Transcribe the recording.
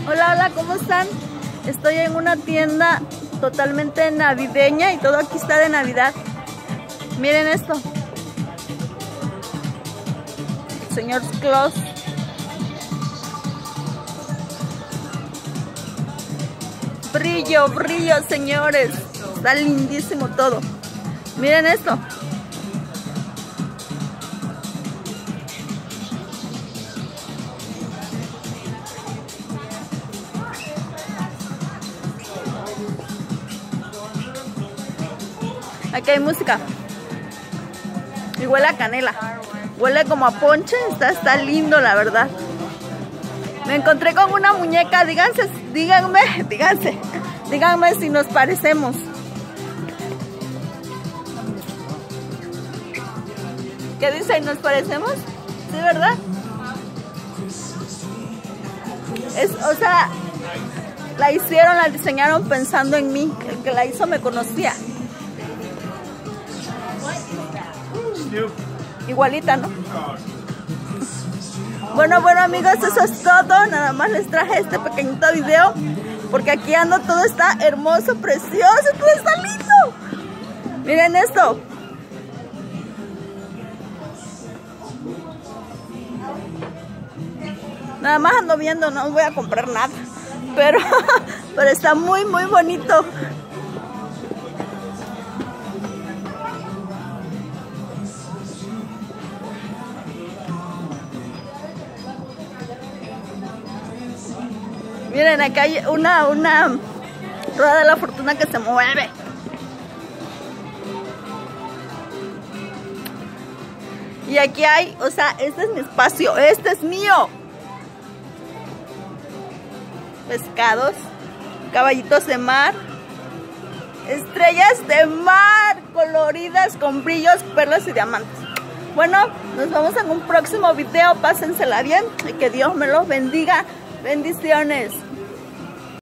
Hola, hola, ¿cómo están? Estoy en una tienda totalmente navideña y todo aquí está de Navidad. Miren esto. Señor Claus. Brillo, brillo, señores. Está lindísimo todo. Miren esto. Aquí hay música. Y huele a canela. Huele como a ponche. Está lindo, la verdad. Me encontré con una muñeca. Díganme si nos parecemos. ¿Qué dicen? ¿Nos parecemos? ¿Sí, verdad? O sea, la diseñaron pensando en mí. El que la hizo me conocía. Igualita, ¿no? Bueno, amigos, eso es todo. Nada más les traje este pequeñito video porque aquí ando, todo está hermoso, precioso, todo está lindo. Miren esto. Nada más ando viendo, no voy a comprar nada, pero está muy bonito. Miren, acá hay una rueda de la fortuna que se mueve. Y aquí hay, o sea, este es mi espacio, este es mío. Pescados, caballitos de mar, estrellas de mar coloridas con brillos, perlas y diamantes. Bueno, nos vemos en un próximo video. Pásensela bien y que Dios me los bendiga. Bendiciones.